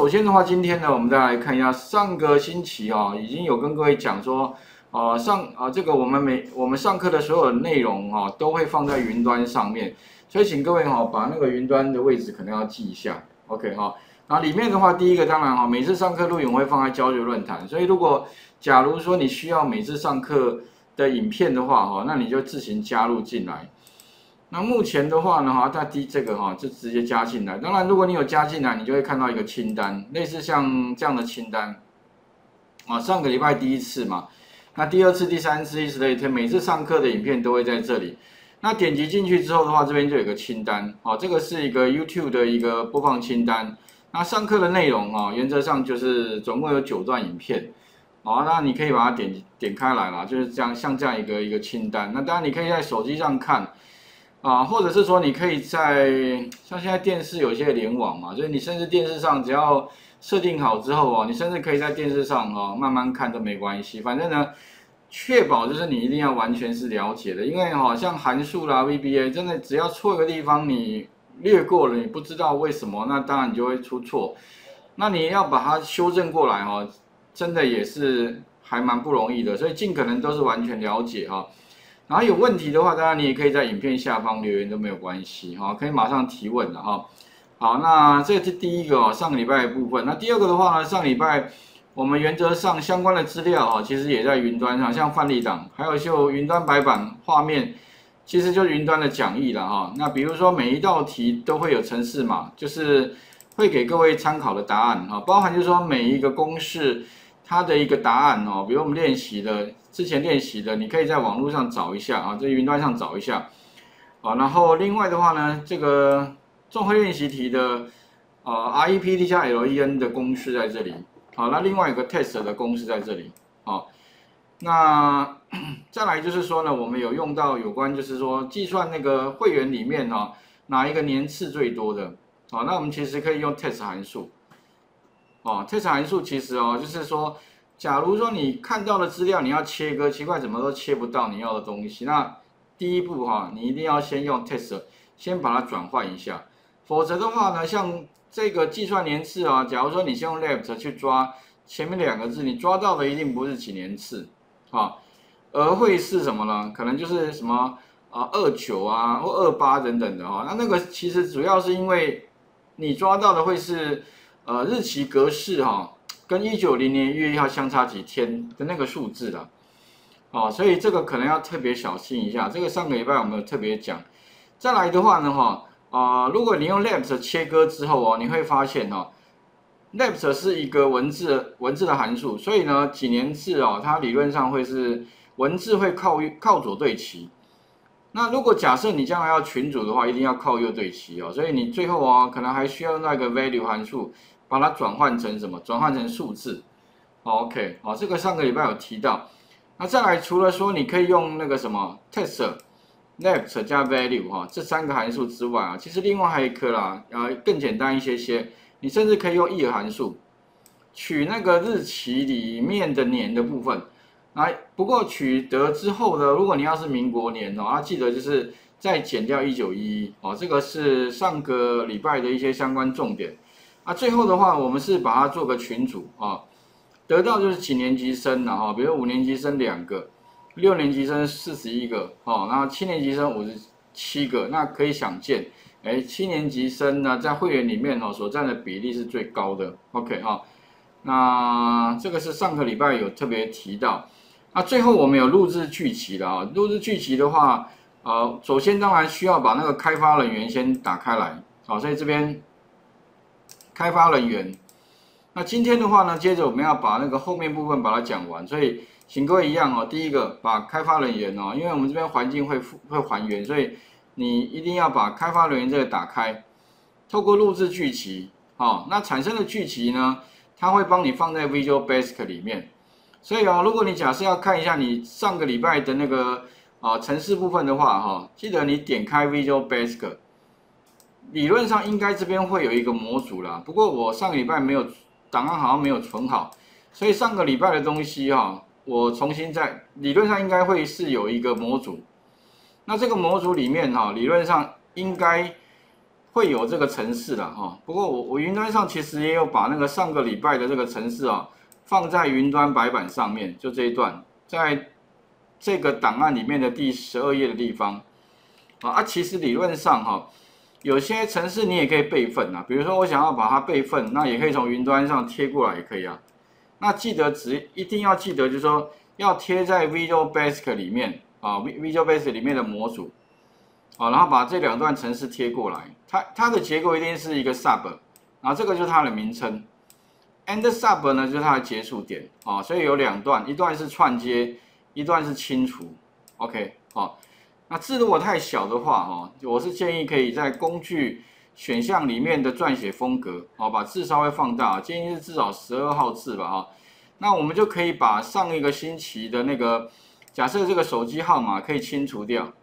首先的话，今天呢，我们再来看一下上个星期啊，已经有跟各位讲说，这个我们上课的所有的内容啊，都会放在云端上面，所以请各位哈，把那个云端的位置可能要记一下 ，OK 哈。然后里面的话，第一个当然哈，每次上课录影我会放在交流论坛，所以假如说你需要每次上课的影片的话哈，那你就自行加入进来。那目前的话呢，哈，这个哈就直接加进来。当然，如果你有加进来，你就会看到一个清单，类似像这样的清单。啊，上个礼拜第一次嘛，那第二次、第三次，以此类推，每次上课的影片都会在这里。那点击进去之后的话，这边就有个清单。哦，这个是一个 YouTube 的一个播放清单。那上课的内容啊，原则上就是总共有9段影片。好，那你可以把它点开来啦，就是这样，像这样一个清单。那当然你可以在手机上看。啊，或者是说你可以像现在电视有些联网嘛，就是你甚至电视上只要设定好之后哦，你甚至可以在电视上哦慢慢看都没关系。反正呢，确保就是你一定要完全是了解的，因为像函数啦、VBA， 真的只要错一个地方你略过了，你不知道为什么，那当然你就会出错。那你要把它修正过来哦，真的也是还蛮不容易的，所以尽可能都是完全了解哈。然后有问题的话，当然你也可以在影片下方留言都没有关系哈，可以马上提问的哈。好，那这是第一个哦，上个礼拜的部分。那第二个的话呢，上礼拜我们原则上相关的资料啊，其实也在云端上，像范例档，还有就云端白板画面，其实就是云端的讲义了哈。那比如说每一道题都会有程式码，就是会给各位参考的答案哈，包含就是说每一个公式它的一个答案哦，比如我们之前练习的，你可以在网络上找一下啊，在云端上找一下啊。然后另外的话呢，这个综合练习题的REPT 加 LEN 的公式在这里。好，那另外有个 test 的公式在这里。好，那再来就是说呢，我们有用到有关就是说计算那个会员里面哦，哪一个年次最多的。好，那我们其实可以用 test 函数。哦 ，test 函数其实哦，就是说。假如说你看到的资料你要切割，奇怪怎么都切不到你要的东西，那第一步哈，你一定要先用 test 先把它转换一下，否则的话呢，像这个计算年次啊，假如说你先用 left 去抓前面2个字，你抓到的一定不是几年次啊，而会是什么呢？可能就是什么29啊或28等等的哈，那个其实主要是因为你抓到的会是日期格式哈。跟190年1月1号相差几天的那个数字啦，哦，所以这个可能要特别小心一下。这个上个礼拜我们有特别讲。再来的话呢，如果你用 left 切割之后哦，你会发现哦 ，left 是一个文字的函数，所以呢，几年次哦，它理论上会是文字会靠左对齐。那如果假设你将来要群组的话，一定要靠右对齐哦，所以你最后哦，可能还需要那个 value 函数。把它转换成什么？转换成数字。OK， 好，这个上个礼拜有提到。那再来，除了说你可以用那个什么 test、left 加 value 哈，这3个函数之外啊，其实另外还有一个啦，更简单一些。你甚至可以用 ir 函数，取那个日期里面的年的部分。不过取得之后呢，如果你要是民国年哦，记得就是再减掉1911哦，这个是上个礼拜的一些相关重点。最后的话，我们是把它做个群组啊，得到就是几年级生了哈，比如5年级生2个，6年级生41个，哦，然后7年级生57个，那可以想见，7年级生呢在会员里面所占的比例是最高的 ，OK 哈，那这个是上个礼拜有特别提到，最后我们有录制剧集了啊，录制剧集的话，首先当然需要把那个开发人员先打开来，好，所以这边。开发人员，那今天的话呢，接着我们要把那个后面部分把它讲完，所以请各位一样哦，第一个把开发人员哦，因为我们这边环境会还原，所以你一定要把开发人员这个打开，透过录制剧集，那产生的剧集呢，它会帮你放在 Visual Basic 里面，所以如果你假设要看一下你上个礼拜的那个程式部分的话，记得你点开 Visual Basic。理论上应该这边会有一个模组啦，不过我上个礼拜没有档案好像没有存好，所以上个礼拜的东西我重新理论上应该会是有一个模组。那这个模组里面理论上应该会有这个程式的哈。不过我云端上其实也有把那个上个礼拜的这个程式啊放在云端白板上面，就这一段，在这个档案里面的第12页的地方其实理论上哈，有些程式你也可以备份啊，比如说我想要把它备份，那也可以从云端上贴过来也可以啊。那记得一定要记得，就是说要贴在 Visual Basic 里面Visual Basic 里面的模组然后把这2段程式贴过来，它的结构一定是一个 sub， 然后这个就是它的名称 ，end sub 呢就是它的结束点所以有2段，一段是串接，一段是清除 ，OK 那字如果太小的话我是建议可以在工具选项里面的撰写风格把字稍微放大，建议是至少12号字吧那我们就可以把上一个星期的那个，假设这个手机号码可以清除掉。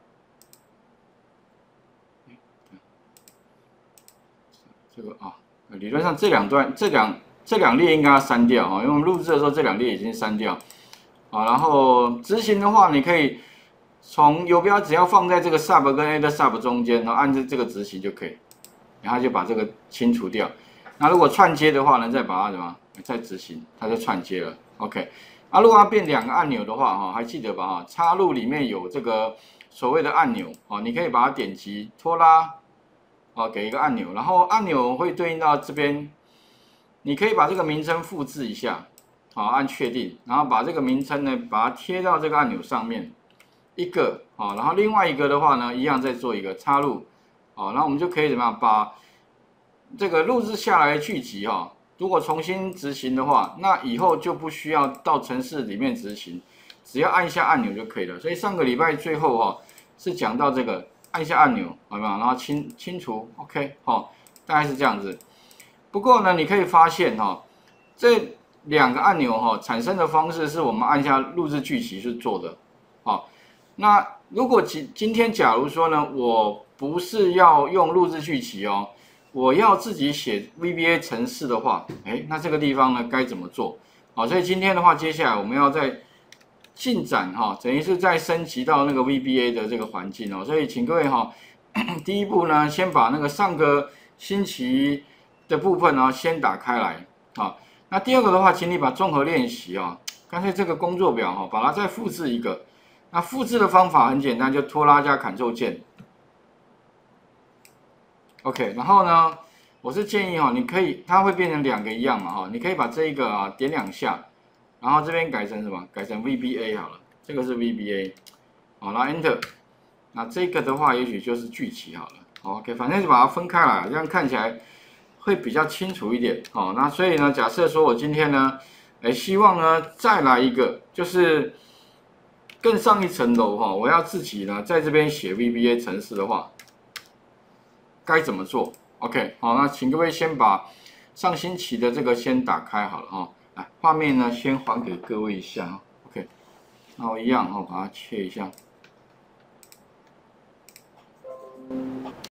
这个理论上这两列应该要删掉因为我们录制的时候这2列已经删掉然后执行的话，你可以从游标只要放在这个 sub 跟 add sub 中间，然后按这个执行就可以，然后就把这个清除掉。那如果串接的话呢，再把它再执行，它就串接了。OK， 如果要变2个按钮的话还记得吧插入里面有这个所谓的按钮你可以把它点击拖拉给一个按钮，然后按钮会对应到这边，你可以把这个名称复制一下按确定，然后把这个名称呢把它贴到这个按钮上面一个然后另外一个的话呢，一样再做一个插入然后我们就可以怎么样把这个录制下来的剧集如果重新执行的话，那以后就不需要到程式里面执行，只要按一下按钮就可以了。所以上个礼拜最后是讲到这个按一下按钮，有没有？然后清除 ，OK 大概是这样子。不过呢，你可以发现这2个按钮产生的方式是我们按下录制剧集去做的那如果今天假如说呢，我不是要用录制剧集我要自己写 VBA 程式的话，那这个地方呢该怎么做？所以今天的话，接下来我们要再进展等于是再升级到那个 VBA 的这个环境所以请各位第一步呢，先把那个上个星期的部分先打开来那第二个的话，请你把综合练习干脆这个工作表把它再复制一个。那复制的方法很简单，就拖拉加 Ctrl 键。OK， 然后呢，我是建议你可以，它会变成2个一样嘛你可以把这一个点2下，然后这边改成什么？改成 VBA 好了，这个是 VBA， 然后 Enter， 那这个的话也许就是剧集好了，OK， 反正就把它分开来，这样看起来会比较清楚一点那所以呢，假设说我今天呢，希望呢再来一个，就是更上一层楼我要自己呢在这边写 VBA 程式的话，该怎么做 ？OK， 那请各位先把上星期的这个先打开好了来，画面呢先还给各位一下OK， 那我一样把它切一下。